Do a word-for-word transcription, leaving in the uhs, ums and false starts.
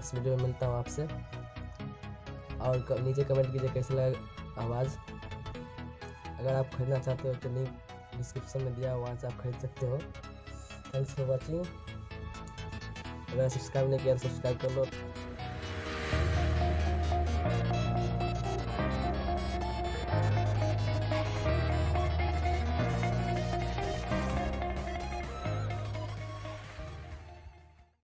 Next video में मिलता हूँ आपसे। और नीचे कमेंट कीजिए कैसे लगा आवाज़। अगर आप खरीदना चाहते हो तो लिंक डिस्क्रिप्शन में दिया, वहाँ से आप खरीद सकते हो। Thanks for watching. अगर सब्सक्राइब नहीं किया तो सब्सक्राइब कर लो।